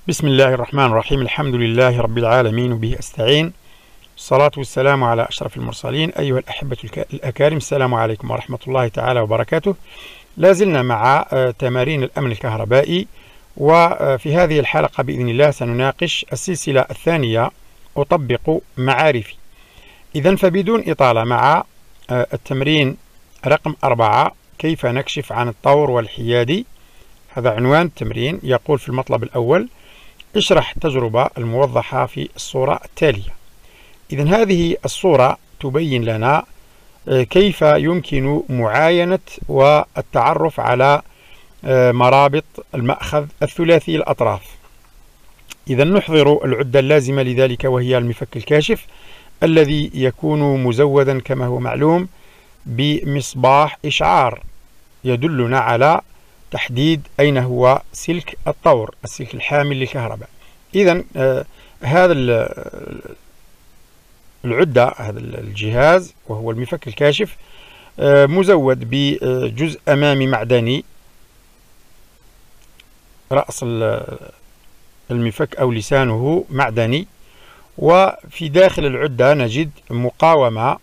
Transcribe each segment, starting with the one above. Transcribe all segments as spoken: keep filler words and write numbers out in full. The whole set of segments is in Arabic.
بسم الله الرحمن الرحيم. الحمد لله رب العالمين وبه أستعين، الصلاة والسلام على أشرف المرسلين. أيها الأحبة الأكارم، السلام عليكم ورحمة الله تعالى وبركاته. لازلنا مع تمارين الأمن الكهربائي، وفي هذه الحلقة بإذن الله سنناقش السلسلة الثانية أطبق معارفي. إذن فبدون إطالة، مع التمرين رقم أربعة، كيف نكشف عن الطور والحيادي. هذا عنوان التمرين. يقول في المطلب الأول: اشرح التجربة الموضحة في الصورة التالية. إذن هذه الصورة تبين لنا كيف يمكن معاينة والتعرف على مرابط المأخذ الثلاثي الأطراف. إذن نحضر العدة اللازمة لذلك، وهي المفك الكاشف الذي يكون مزودا كما هو معلوم بمصباح إشعار يدلنا على تحديد أين هو سلك الطور، السلك الحامل للكهرباء. إذن آه هذا العدة، هذا الجهاز وهو المفك الكاشف، آه مزود بجزء أمامي معدني، رأس المفك أو لسانه معدني، وفي داخل العدة نجد مقاومة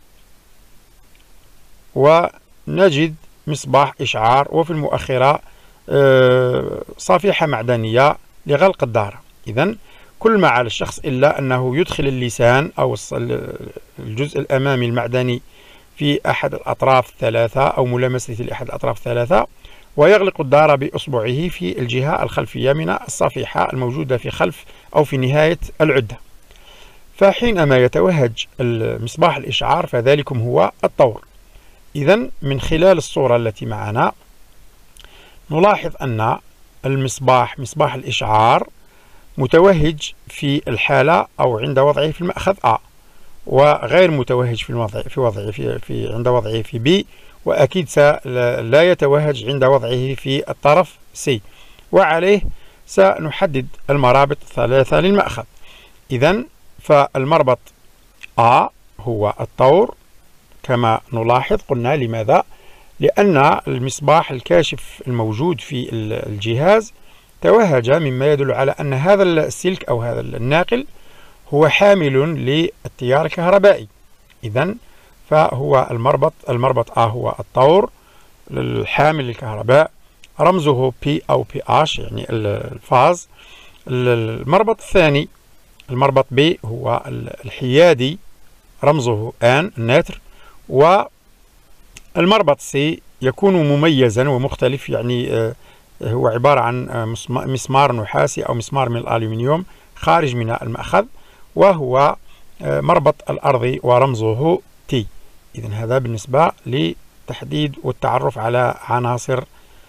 ونجد مصباح إشعار، وفي المؤخرة صفيحة معدنية لغلق الدارة. إذن كل ما على الشخص إلا أنه يدخل اللسان أو الجزء الأمامي المعدني في أحد الأطراف الثلاثة أو ملامسته لأحد الأطراف الثلاثة، ويغلق الدارة بإصبعه في الجهة الخلفية من الصفيحة الموجودة في خلف أو في نهاية العدة. فحينما يتوهج المصباح الإشعار فذلكم هو الطور. إذن من خلال الصورة التي معنا نلاحظ أن المصباح، مصباح الإشعار، متوهج في الحالة أو عند وضعه في المأخذ A، وغير متوهج في الوضع في وضعه في, في عند وضعه في B، وأكيد لا يتوهج عند وضعه في الطرف C، وعليه سنحدد المرابط الثلاثة للمأخذ. إذن فالمربط A هو الطور كما نلاحظ. قلنا لماذا؟ لأن المصباح الكاشف الموجود في الجهاز توهج، مما يدل على أن هذا السلك أو هذا الناقل هو حامل للتيار الكهربائي. إذن فهو المربط المربط A هو الطور الحامل للكهرباء، رمزه P أو بي إتش يعني الفاز. المربط الثاني، المربط B، هو الحيادي، رمزه N الناتر. والمربط C يكون مميزا ومختلف، يعني هو عبارة عن مسمار نحاسي أو مسمار من الألومنيوم خارج من المأخذ، وهو مربط الأرضي ورمزه T. إذن هذا بالنسبة لتحديد والتعرف على عناصر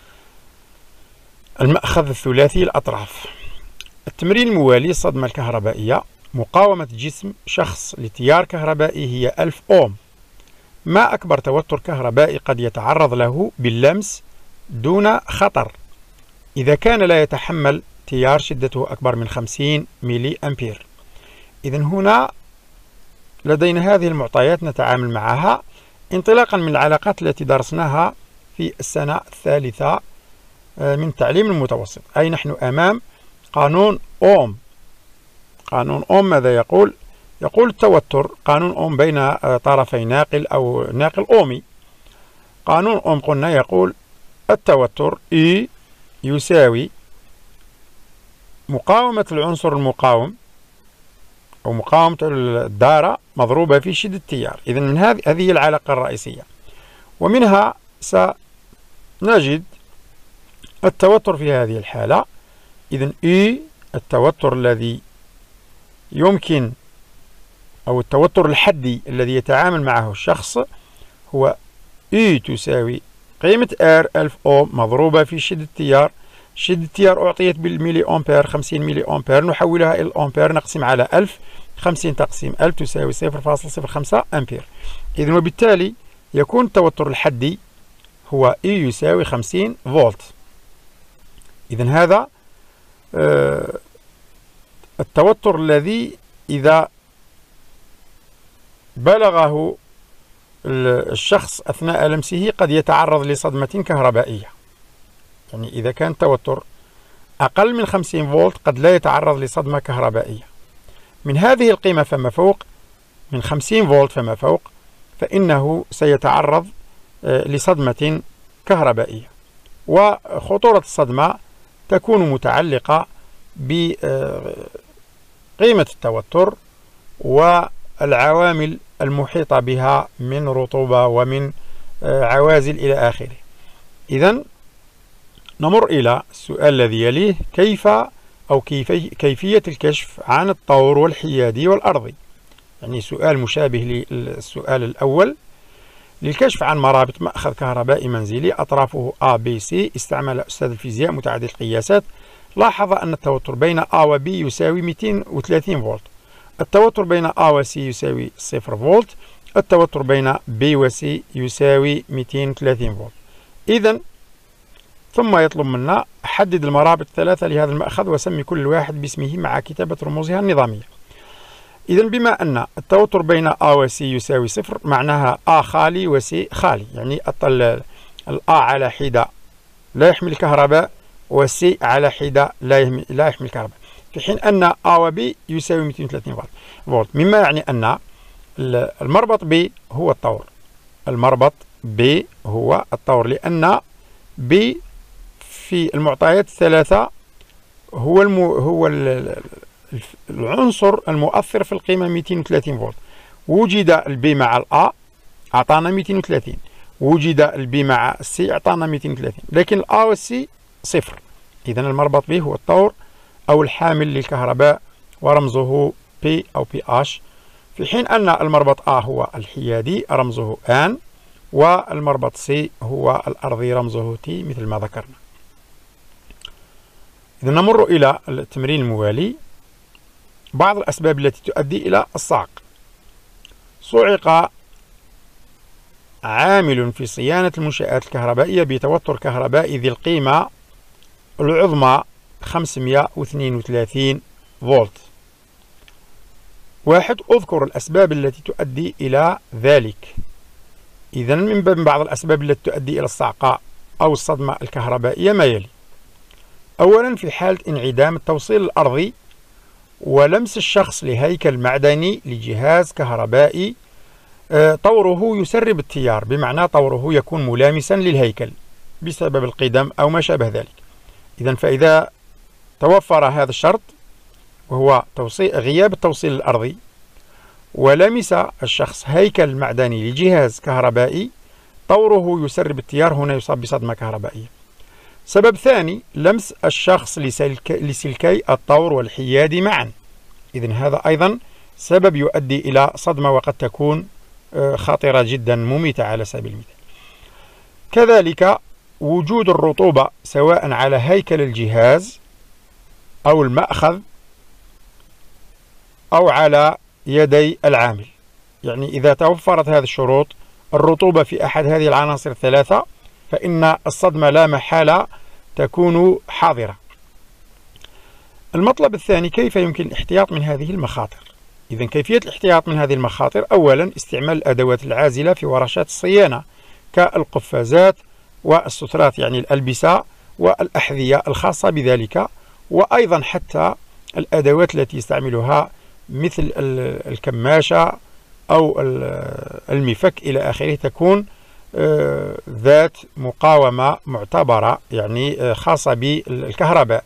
المأخذ الثلاثي الأطراف. التمرين الموالي: الصدمة الكهربائية. مقاومة جسم شخص لتيار كهربائي هي ألف أوم. ما أكبر توتر كهربائي قد يتعرض له باللمس دون خطر إذا كان لا يتحمل تيار شدته أكبر من خمسين ميلي أمبير؟ إذن هنا لدينا هذه المعطيات نتعامل معها انطلاقا من العلاقات التي درسناها في السنة الثالثة من التعليم المتوسط، أي نحن أمام قانون أوم. قانون أوم ماذا يقول؟ يقول التوتر، قانون أوم بين طرفي ناقل أو ناقل أومي. قانون أوم قلنا يقول التوتر E يساوي مقاومة العنصر المقاوم أو مقاومة الدارة مضروبة في شدة التيار. إذن من هذه هذه العلاقة الرئيسية، ومنها سنجد التوتر في هذه الحالة. إذن E التوتر الذي يمكن أو التوتر الحدي الذي يتعامل معه الشخص هو E تساوي قيمة R ألف أوم مضروبة في شدة التيار. شدة التيار أعطيت بالميلي أمبير، خمسين ميلي أمبير، نحولها إلى الأمبير، نقسم على ألف، خمسين تقسيم ألف تساوي صفر فاصلة صفر خمسة أمبير. إذن وبالتالي يكون التوتر الحدي هو E يساوي خمسين فولت. إذن هذا آه التوتر الذي إذا بلغه الشخص أثناء لمسه قد يتعرض لصدمة كهربائية. يعني إذا كان التوتر أقل من خمسين فولت قد لا يتعرض لصدمة كهربائية. من هذه القيمة فما فوق، من خمسين فولت فما فوق، فإنه سيتعرض لصدمة كهربائية. وخطورة الصدمة تكون متعلقة بقيمة التوتر والعوامل المحيطة بها من رطوبة ومن عوازل إلى آخره. إذن نمر إلى السؤال الذي يليه: كيف أو كيفي كيفية الكشف عن الطور والحيادي والأرضي؟ يعني سؤال مشابه للسؤال الأول. للكشف عن مرابط مأخذ كهربائي منزلي أطرافه A B C استعمل أستاذ الفيزياء متعدد القياسات. لاحظ أن التوتر بين A و B يساوي مئتين وثلاثين فولت، التوتر بين A و C يساوي صفر فولت، التوتر بين B و C يساوي مئتين وثلاثين فولت. إذن ثم يطلب منا حدد المرابط الثلاثة لهذا المأخذ وسمي كل واحد باسمه مع كتابة رموزها النظامية. إذن بما أن التوتر بين A و C يساوي صفر، معناها A خالي و C خالي، يعني ال A على حدة لا يحمل كهرباء و C على حدة لا لا يحمل كهرباء، في حين أن A و B يساوي مئتين وثلاثين فولت، مما يعني أن المربط B هو الطور. المربط B هو الطور، لأن B في المعطيات الثلاثة هو المو هو العنصر المؤثر في القيمة مئتين وثلاثين فولت. وجد البي مع الأ أعطانا مئتين وثلاثين، وجد البي مع السي أعطانا مئتين وثلاثين، لكن الأ والسي صفر. إذن المربط به هو الطور أو الحامل للكهرباء ورمزه P أو بي إتش، في حين أن المربط A هو الحيادي رمزه آن، والمربط C هو الأرضي رمزه T مثل ما ذكرنا. إذن نمر إلى التمرين الموالي. بعض الأسباب التي تؤدي إلى الصعق: صعق عامل في صيانة المنشآت الكهربائية بتوتر كهربائي ذي القيمة العظمى خمسمئة واثنين وثلاثين فولت. واحد، أذكر الأسباب التي تؤدي إلى ذلك. إذن من بعض الأسباب التي تؤدي إلى الصعقة أو الصدمة الكهربائية ما يلي: أولا، في حالة انعدام التوصيل الأرضي ولمس الشخص لهيكل معدني لجهاز كهربائي طوره يسرب التيار، بمعنى طوره يكون ملامسا للهيكل بسبب القدم أو ما شابه ذلك. إذن فإذا توفر هذا الشرط وهو توصيل غياب التوصيل الأرضي ولمس الشخص هيكل معدني لجهاز كهربائي طوره يسرب التيار، هنا يصاب بصدمة كهربائية. سبب ثاني، لمس الشخص لسلك لسلكي الطور والحيادي معا. إذن هذا أيضا سبب يؤدي إلى صدمة، وقد تكون خطيرة جدا مميتة على سبيل المثال. كذلك وجود الرطوبة سواء على هيكل الجهاز أو المأخذ أو على يدي العامل. يعني إذا توفرت هذه الشروط، الرطوبة في أحد هذه العناصر الثلاثة، فإن الصدمة لا محالة تكون حاضرة. المطلب الثاني، كيف يمكن الاحتياط من هذه المخاطر؟ إذن كيفية الاحتياط من هذه المخاطر: أولا، استعمال الأدوات العازلة في ورشات الصيانة كالقفازات والسترات، يعني الألبسة والأحذية الخاصة بذلك، وأيضا حتى الأدوات التي يستعملها مثل الكماشة أو المفك إلى آخره تكون ذات مقاومة معتبرة، يعني خاصة بالكهرباء.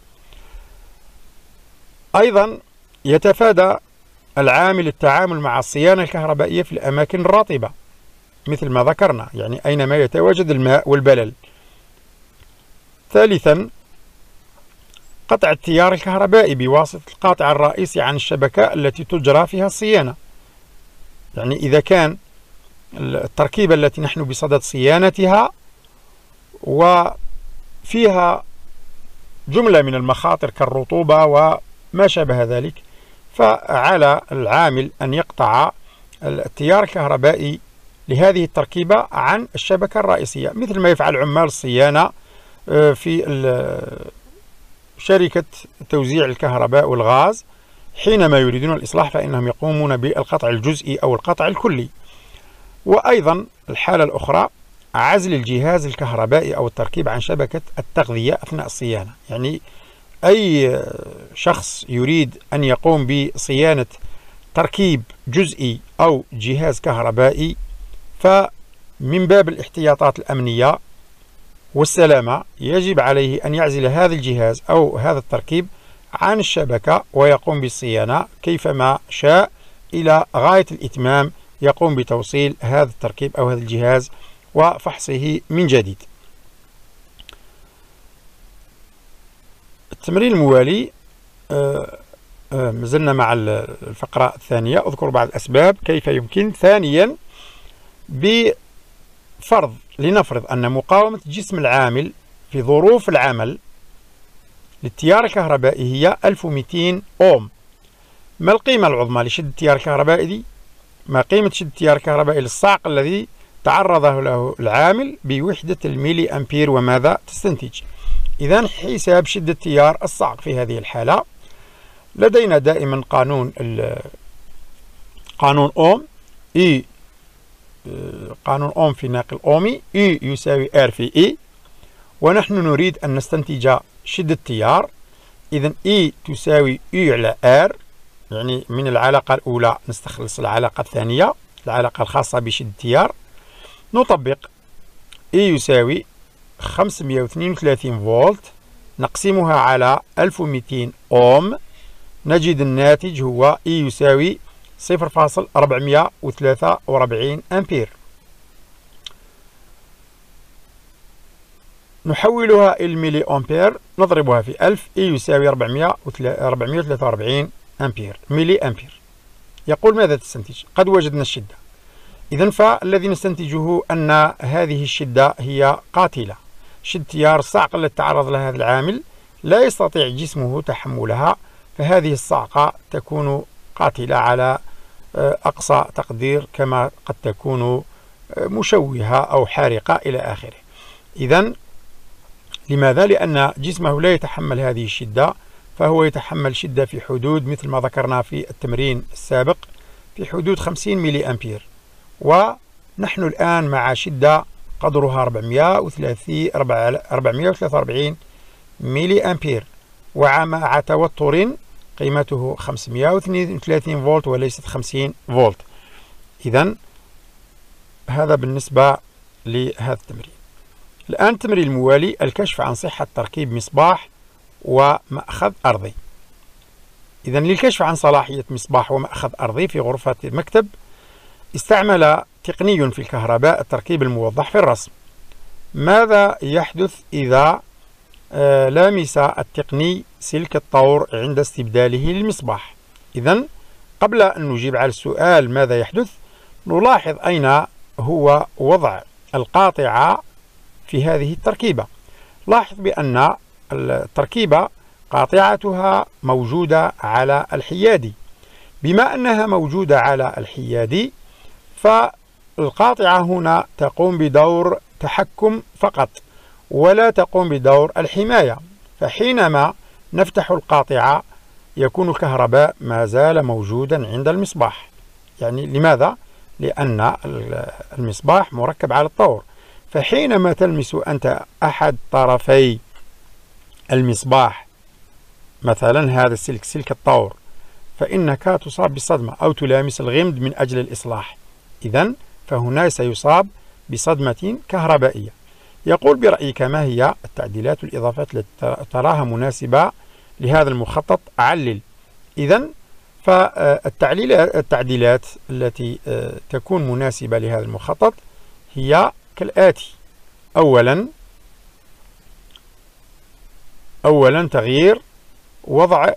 أيضا يتفادى العامل التعامل مع الصيانة الكهربائية في الأماكن الرطبة مثل ما ذكرنا، يعني أينما يتواجد الماء والبلل. ثالثا، قطع التيار الكهربائي بواسطة القاطع الرئيسي عن الشبكة التي تجرى فيها الصيانة. يعني إذا كان التركيبة التي نحن بصدد صيانتها وفيها جملة من المخاطر كالرطوبة وما شابه ذلك، فعلى العامل أن يقطع التيار الكهربائي لهذه التركيبة عن الشبكة الرئيسية، مثل ما يفعل عمال الصيانة في شركة توزيع الكهرباء والغاز حينما يريدون الإصلاح، فإنهم يقومون بالقطع الجزئي أو القطع الكلي. وأيضا الحالة الأخرى، عزل الجهاز الكهربائي أو التركيب عن شبكة التغذية أثناء الصيانة، يعني أي شخص يريد أن يقوم بصيانة تركيب جزئي أو جهاز كهربائي، فمن باب الاحتياطات الأمنية والسلامة يجب عليه أن يعزل هذا الجهاز أو هذا التركيب عن الشبكة ويقوم بالصيانة كيفما شاء إلى غاية الإتمام، يقوم بتوصيل هذا التركيب أو هذا الجهاز وفحصه من جديد. التمرين الموالي آه آه مازلنا مع الفقرة الثانية. أذكر بعض الأسباب كيف يمكن ثانيا بفرض لنفرض أن مقاومة الجسم العامل في ظروف العمل للتيار الكهربائي هي ألف ومئتين أوم. ما القيمة العظمى لشدة التيار الكهربائي دي؟ ما قيمة شدة التيار الكهربائي للصعق الذي تعرضه له العامل بوحدة الميلي أمبير وماذا تستنتج؟ إذن حساب شدة تيار الصعق في هذه الحالة لدينا دائما قانون قانون أوم، إي قانون أوم في ناقل أومي، إي يساوي آر في إي، ونحن نريد أن نستنتج شدة التيار. إذن إي تساوي إي على آر، يعني من العلاقة الأولى نستخلص العلاقة الثانية، العلاقة الخاصة بشدة التيار. نطبق إي يساوي خمسمئة واثنين وثلاثين فولت نقسمها على ألف ومئتين أوم، نجد الناتج هو إي يساوي صفر فاصلة أربعمئة وثلاثة وأربعين أمبير. نحولها إلى الميلي أمبير، نضربها في ألف، إي يساوي أربعمئة وثلاثة وأربعين أمبير ميلي أمبير. يقول ماذا تستنتج؟ قد وجدنا الشدة. إذن فالذي نستنتجه أن هذه الشدة هي قاتلة، شدة تيار الصعقة التي تعرض لها هذا العامل لا يستطيع جسمه تحملها، فهذه الصعقة تكون قاتلة على أقصى تقدير، كما قد تكون مشوهة أو حارقة إلى آخره. إذن لماذا؟ لأن جسمه لا يتحمل هذه الشدة، فهو يتحمل شدة في حدود مثل ما ذكرنا في التمرين السابق في حدود خمسين ميلي أمبير، ونحن الآن مع شدة قدرها أربعمئة وثلاثة وأربعين ميلي أمبير، ومع توتر قيمته خمسمئة واثنين وثلاثين فولت وليست خمسين فولت. إذن هذا بالنسبة لهذا التمرين. الآن التمرين الموالي، الكشف عن صحة تركيب مصباح ومأخذ أرضي. إذن للكشف عن صلاحية مصباح ومأخذ أرضي في غرفة المكتب استعمل تقني في الكهرباء التركيب الموضح في الرسم. ماذا يحدث إذا آه لامس التقني سلك الطور عند استبداله للمصباح؟ إذن قبل أن نجيب على السؤال ماذا يحدث، نلاحظ أين هو وضع القاطعة في هذه التركيبة. لاحظ بأن التركيبة قاطعتها موجودة على الحيادي. بما أنها موجودة على الحيادي فالقاطعة هنا تقوم بدور تحكم فقط ولا تقوم بدور الحماية، فحينما نفتح القاطعة يكون الكهرباء ما زال موجودا عند المصباح. يعني لماذا؟ لأن المصباح مركب على الطور، فحينما تلمس أنت أحد طرفي المصباح مثلا هذا السلك سلك الطور فإنك تصاب بالصدمة أو تلامس الغمد من أجل الإصلاح. إذن فهنا سيصاب بصدمة كهربائية. يقول برأيك ما هي التعديلات والإضافات التي تراها مناسبة لهذا المخطط؟ علل. إذن فالتعديلات التي تكون مناسبة لهذا المخطط هي كالآتي: أولا أولا تغيير وضع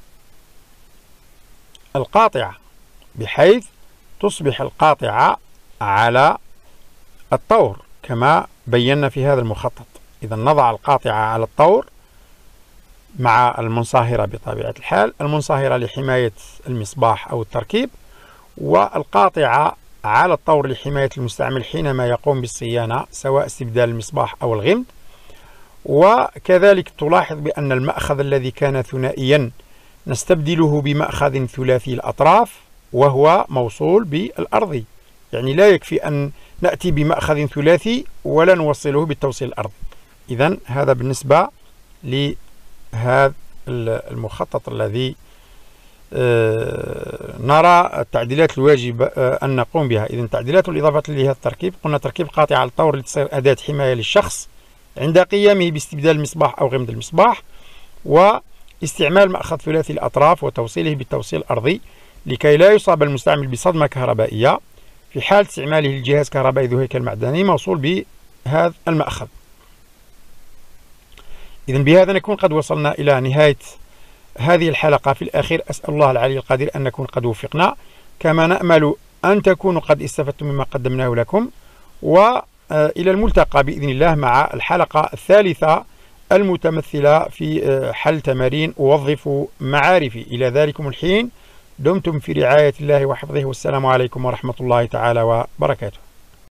القاطعة بحيث تصبح القاطعة على الطور كما بينا في هذا المخطط. إذا نضع القاطعة على الطور مع المنصهرة بطبيعة الحال، المنصهرة لحماية المصباح أو التركيب، والقاطعة على الطور لحماية المستعمل حينما يقوم بالصيانة سواء استبدال المصباح أو الغمد. وكذلك تلاحظ بأن المأخذ الذي كان ثنائيا نستبدله بمأخذ ثلاثي الأطراف وهو موصول بالأرضي. يعني لا يكفي أن نأتي بمأخذ ثلاثي ولا نوصله بالتوصيل الأرضي. إذن هذا بالنسبة لهذا المخطط الذي نرى التعديلات الواجب أن نقوم بها. إذن تعديلات الإضافات لهذا التركيب، قلنا تركيب قاطع على الطور لتصير أداة حماية للشخص عند قيامه باستبدال المصباح أو غمض المصباح، واستعمال مأخذ ثلاثي الأطراف وتوصيله بالتوصيل الأرضي لكي لا يصاب المستعمل بصدمة كهربائية في حال استعماله للجهاز كهربائي ذو هيكل معدني موصول بهذا المأخذ. إذن بهذا نكون قد وصلنا إلى نهاية هذه الحلقة. في الأخير أسأل الله العلي القدير أن نكون قد وفقنا، كما نأمل أن تكونوا قد استفدتم مما قدمناه لكم، وإلى الملتقى بإذن الله مع الحلقة الثالثة المتمثلة في حل تمارين أوظف معارفي. إلى ذلكم الحين دمتم في رعاية الله وحفظه، والسلام عليكم ورحمة الله تعالى وبركاته.